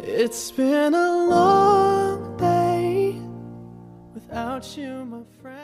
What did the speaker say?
It's been a long day without you, my friend.